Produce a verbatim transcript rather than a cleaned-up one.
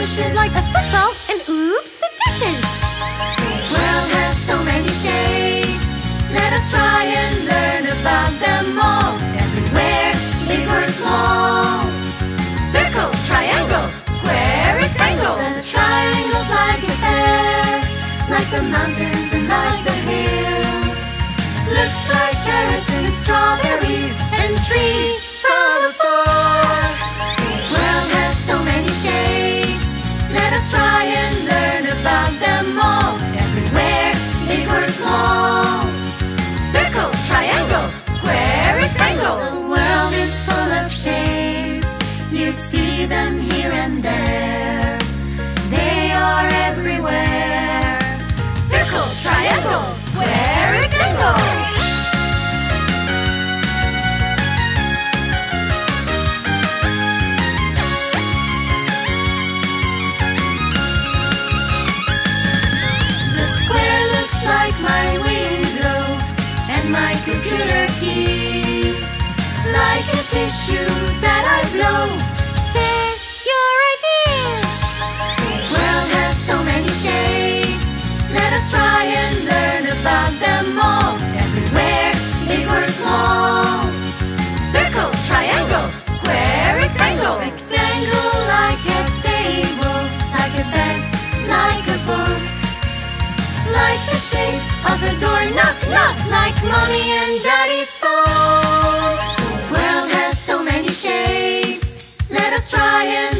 wishes, like a football and oops, the dishes. The world has so many shapes. Let us try and learn about them all. Everywhere, big or small. Circle, triangle, square, rectangle. The triangle's like a pear, like the mountains and like the hills. Looks like carrots and strawberries and trees from afar. The world has so many shapes. Let us try and learn about them all. Everywhere, big or small. Circle, triangle, square, rectangle. The world is full of shapes. You see them here and there. They are everywhere. Circle, triangle, square, rectangle. The square looks like my window and my computer keys. Like a tissue that I blow. Share your ideas. The world has so many shapes. Let us try and learn about them all. Everywhere, big or small. Circle, triangle, square, rectangle. Rectangle like a table, like a bed, like a book. Like the shape of a door, knock, knock. Like mommy and daddy's phone. The world has so many shapes. Let us try and